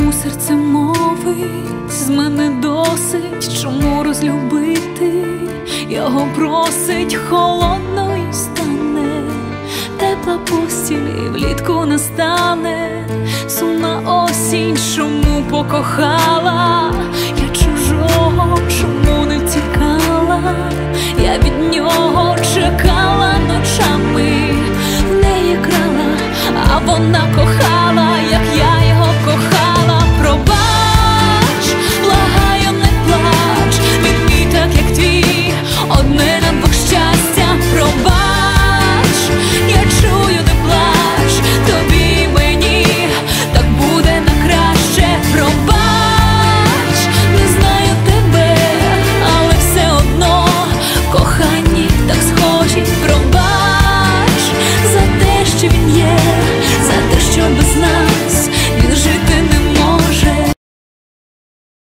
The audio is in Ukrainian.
Чому серце мовить, з мене досить, чому розлюбити? Його просить, холодною стане, тепла постіль влітку настане. Сумна осінь, чому покохала я чужого, чому не втікала? Я від нього чекала ночами, в неї крала, а вона кохала.